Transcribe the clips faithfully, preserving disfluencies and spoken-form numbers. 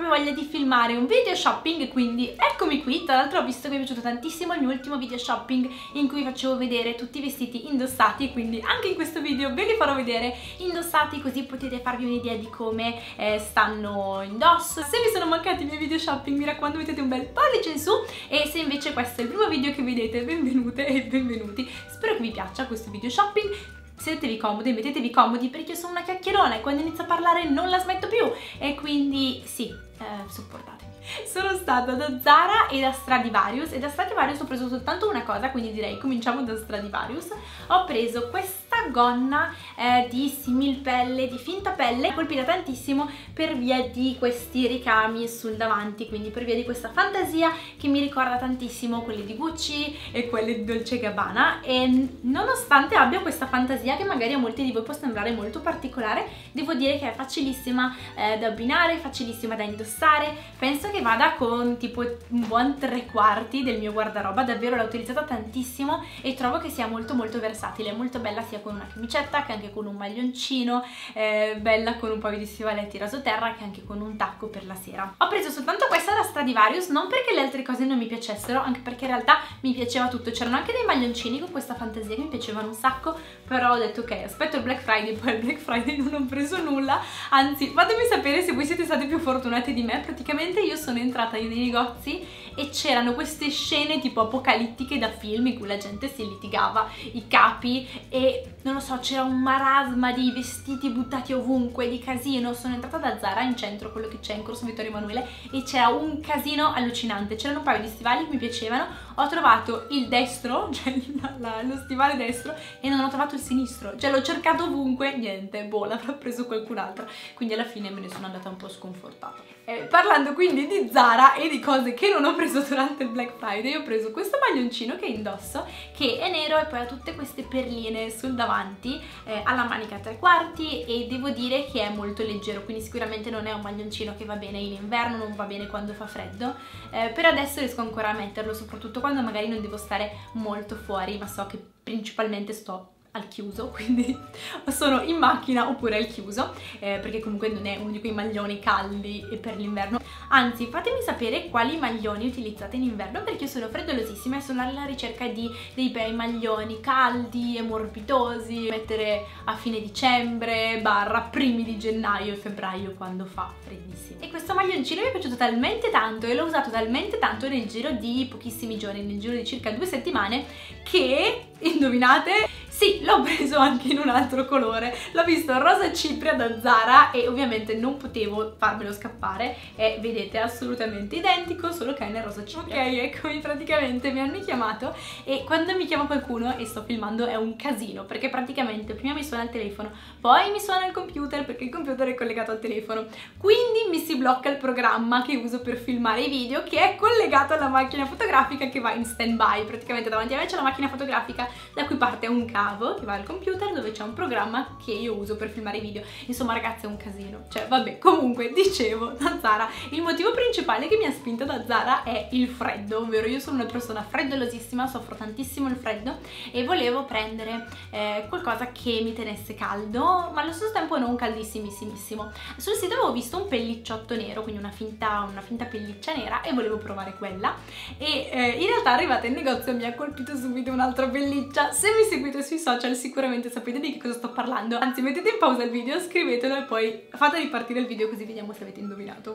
voglia di filmare un video shopping, quindi eccomi qui. Tra l'altro ho visto che mi è piaciuto tantissimo il mio ultimo video shopping in cui facevo vedere tutti i vestiti indossati, quindi anche in questo video ve li farò vedere indossati, così potete farvi un'idea di come eh, stanno indosso. Se vi sono mancati i miei video shopping mi raccomando mettete un bel pollice in su, e se invece questo è il primo video che vedete, benvenute e benvenuti. Spero che vi piaccia questo video shopping. Sedetevi comodi, mettetevi comodi, perché io sono una chiacchierona e quando inizio a parlare non la smetto più, e quindi sì, eh, sopportatemi. Sono stata da Zara e da Stradivarius, e da Stradivarius ho preso soltanto una cosa, quindi direi cominciamo da Stradivarius. Ho preso questa gonna eh, di similpelle, di finta pelle, colpita tantissimo per via di questi ricami sul davanti, quindi per via di questa fantasia che mi ricorda tantissimo quelle di Gucci e quelle di Dolce Gabbana. E nonostante abbia questa fantasia che magari a molti di voi può sembrare molto particolare, devo dire che è facilissima eh, da abbinare, facilissima da indossare. Penso che vada con tipo un buon tre quarti del mio guardaroba, davvero l'ho utilizzata tantissimo e trovo che sia molto molto versatile, molto bella sia con una camicetta che anche con un maglioncino, eh, bella con un paio di stivaletti rasoterra che anche con un tacco per la sera. Ho preso soltanto questa da Stradivarius, non perché le altre cose non mi piacessero, anche perché in realtà mi piaceva tutto. C'erano anche dei maglioncini con questa fantasia che mi piacevano un sacco, però ho detto ok, aspetto il Black Friday, poi al Black Friday non ho preso nulla. Anzi, fatemi sapere se voi siete stati più fortunati di me. Praticamente io sono sono entrata nei negozi e c'erano queste scene tipo apocalittiche da film in cui la gente si litigava i capi e non lo so, c'era un marasma di vestiti buttati ovunque, di casino. Sono entrata da Zara in centro, quello che c'è in Corso Vittorio Emanuele, e c'era un casino allucinante. C'erano un paio di stivali che mi piacevano, ho trovato il destro, cioè la, la, lo stivale destro, e non ho trovato il sinistro, cioè l'ho cercato ovunque, niente, boh, l'avrà preso qualcun altro, quindi alla fine me ne sono andata un po' sconfortata. Eh, parlando quindi di Zara e di cose che non ho preso durante il Black Friday, ho preso questo maglioncino che indosso, che è nero e poi ha tutte queste perline sul davanti, eh, alla manica a tre quarti, e devo dire che è molto leggero, quindi sicuramente non è un maglioncino che va bene in inverno, non va bene quando fa freddo. Eh, per adesso riesco ancora a metterlo, soprattutto quando magari non devo stare molto fuori, ma so che principalmente sto al chiuso, quindi sono in macchina oppure al chiuso, eh, perché comunque non è uno di quei maglioni caldi e per l'inverno. Anzi, fatemi sapere quali maglioni utilizzate in inverno, perché io sono freddolosissima e sono alla ricerca di dei bei maglioni caldi e morbidosi, mettere a fine dicembre barra primi di gennaio e febbraio quando fa freddissimo. E questo maglioncino mi è piaciuto talmente tanto e l'ho usato talmente tanto nel giro di pochissimi giorni, nel giro di circa due settimane, che, indovinate? Sì, l'ho preso anche in un altro colore, l'ho visto rosa cipria da Zara e ovviamente non potevo farmelo scappare, e vedete è assolutamente identico, solo che è nel rosa cipria. Ok, eccomi, praticamente mi hanno chiamato, e quando mi chiama qualcuno e sto filmando è un casino, perché praticamente prima mi suona il telefono, poi mi suona il computer perché il computer è collegato al telefono, quindi mi si blocca il programma che uso per filmare i video, che è collegato alla macchina fotografica che va in stand by. Praticamente davanti a me c'è la macchina fotografica da cui parte un cavo che va al computer, dove c'è un programma che io uso per filmare i video. Insomma ragazzi, è un casino, cioè vabbè. Comunque, dicevo, da Zara, il motivo principale che mi ha spinta da Zara è il freddo, ovvero io sono una persona freddolosissima, soffro tantissimo il freddo e volevo prendere eh, qualcosa che mi tenesse caldo, ma allo stesso tempo non caldissimissimo. Sul sito avevo visto un pellicciotto nero, quindi una finta, una finta pelliccia nera, e volevo provare quella, e eh, in realtà arrivata in negozio mi ha colpito subito un'altra pelliccia. Se mi seguite sui social sicuramente sapete di che cosa sto parlando, anzi mettete in pausa il video, scrivetelo e poi fate ripartire il video così vediamo se avete indovinato.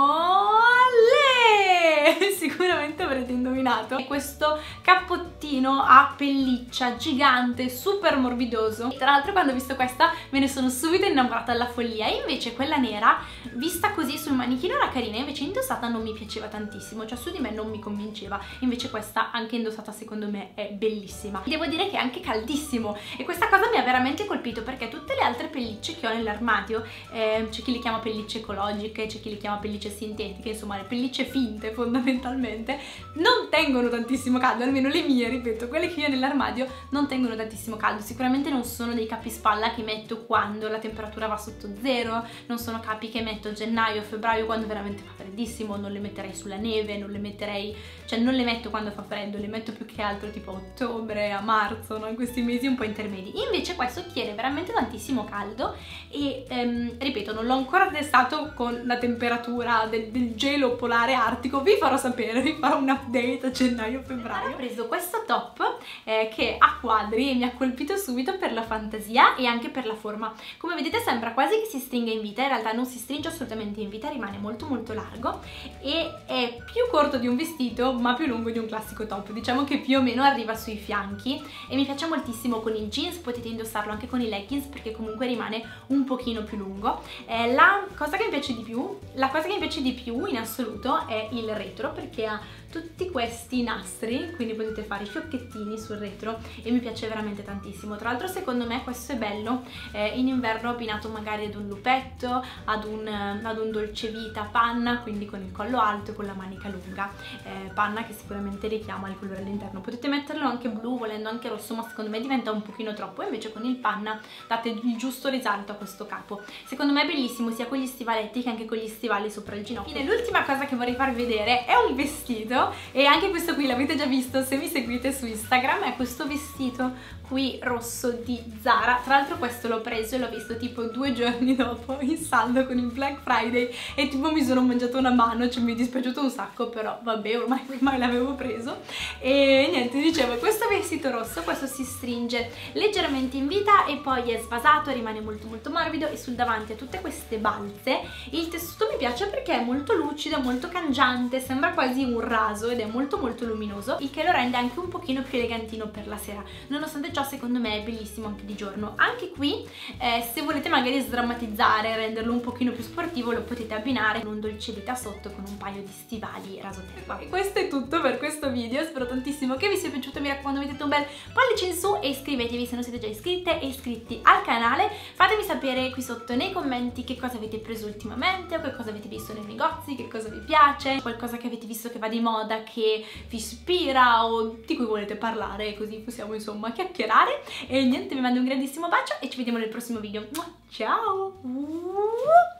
Olè! Sicuramente avrete indovinato. E questo cappottino a pelliccia gigante, super morbidoso, e tra l'altro quando ho visto questa me ne sono subito innamorata alla follia. E invece quella nera, vista così sul manichino, era carina, invece indossata non mi piaceva tantissimo, cioè su di me non mi convinceva. Invece questa anche indossata secondo me è bellissima. Devo dire che è anche caldissimo, e questa cosa mi ha veramente colpito, perché tutte le altre pellicce che ho nell'armadio, eh, c'è chi le chiama pellicce ecologiche, c'è chi le chiama pellicce sintetiche, insomma le pellicce finte fondamentalmente, fondamentalmente non tengono tantissimo caldo, almeno le mie, ripeto, quelle che io ho nell'armadio non tengono tantissimo caldo. Sicuramente non sono dei capispalla che metto quando la temperatura va sotto zero, non sono capi che metto a gennaio, febbraio quando veramente fa freddissimo, non le metterei sulla neve, non le metterei, cioè non le metto quando fa freddo, le metto più che altro tipo a ottobre, a marzo, no? In questi mesi un po' intermedi. Invece questo tiene veramente tantissimo caldo e ehm, ripeto, non l'ho ancora testato con la temperatura del, del gelo polare artico, vi farò sapere, vi farò un update a gennaio-febbraio. Ho preso questo top eh, che ha quadri e mi ha colpito subito per la fantasia e anche per la forma. Come vedete sembra quasi che si stringa in vita, in realtà non si stringe assolutamente in vita, rimane molto molto largo e è più corto di un vestito ma più lungo di un classico top, diciamo che più o meno arriva sui fianchi e mi piace moltissimo con i jeans, potete indossarlo anche con i leggings perché comunque rimane un pochino più lungo. Eh, la cosa che mi piace di più, la cosa che mi piace di più in assoluto è il retro, perché ha tutti questi nastri, quindi potete fare i fiocchettini sul retro e mi piace veramente tantissimo. Tra l'altro secondo me questo è bello eh, in inverno abbinato magari ad un lupetto, ad un, ad un dolcevita panna, quindi con il collo alto e con la manica lunga, eh, panna che sicuramente richiama il colore all'interno. Potete metterlo anche blu, volendo anche rosso, ma secondo me diventa un pochino troppo, invece con il panna date il giusto risalto a questo capo. Secondo me è bellissimo sia con gli stivaletti che anche con gli stivali sopra il ginocchio. Infine l'ultima cosa che vorrei farvi vedere è un vestito, e anche questo qui l'avete già visto se mi seguite su Instagram, è questo vestito qui rosso di Zara. Tra l'altro questo l'ho preso e l'ho visto tipo due giorni dopo in saldo con il Black Friday e tipo mi sono mangiato una mano, cioè mi è dispiaciuto un sacco, però vabbè, ormai, ormai l'avevo preso. E niente, dicevo, questo vestito rosso, questo si stringe leggermente in vita e poi è svasato, rimane molto molto morbido e sul davanti ha tutte queste balze. Il tessuto mi piace perché è molto lucido, molto cangiante, sembra quasi un raso ed è molto molto luminoso, il che lo rende anche un pochino più elegantino per la sera. Nonostante ciò secondo me è bellissimo anche di giorno. Anche qui eh, se volete magari sdrammatizzare, renderlo un pochino più sportivo, lo potete abbinare con un dolce vita sotto con un paio di stivali rasoterra. E questo è tutto per questo video, spero tantissimo che vi sia piaciuto, mi raccomando mettete un bel pollice in su e iscrivetevi se non siete già iscritte e iscritti al canale. Fatemi sapere qui sotto nei commenti che cosa avete preso ultimamente o che cosa avete visto nei negozi, che cosa vi piace, qualcosa che avete visto che va di moda, che vi ispira o di cui volete parlare, così possiamo insomma chiacchierare. E niente, vi mando un grandissimo bacio e ci vediamo nel prossimo video. Ciao!